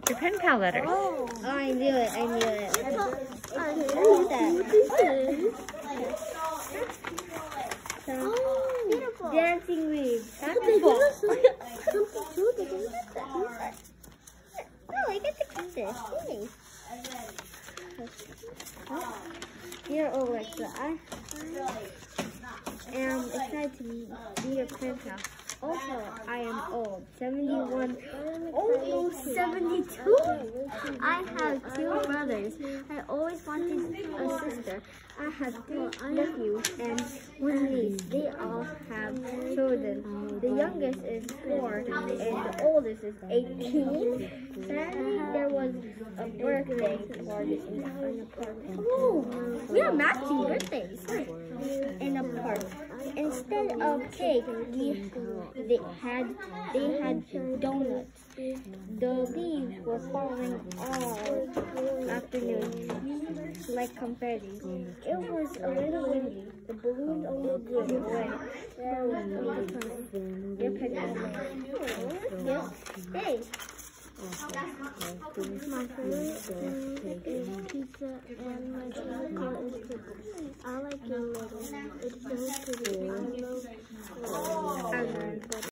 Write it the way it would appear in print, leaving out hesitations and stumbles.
Your pen pal letters. Oh, I knew it. I knew it. I knew that. Oh, beautiful. Dancing leaves. But they give us something too. They didn't get that. Oh, I get to keep this. Yay. Dear Alexa, I am excited to be your pen pal. Also, I am old, 71, almost 72. I have 2 brothers. I always wanted a sister. I have 3 nephews and 1 niece. They all have children. The youngest is 4 and the oldest is 18. Saturday there was a birthday party in the park. Oh, we are matching birthdays in a park. Instead of cake, they had donuts. The leaves were falling all afternoon like confetti. It was a little windy. The balloons almost blew away. There was a lot of fun. Your pet Yes. Hey. My favorite food is pizza and my favorite color is purple. I like your letter. It's so pretty. I love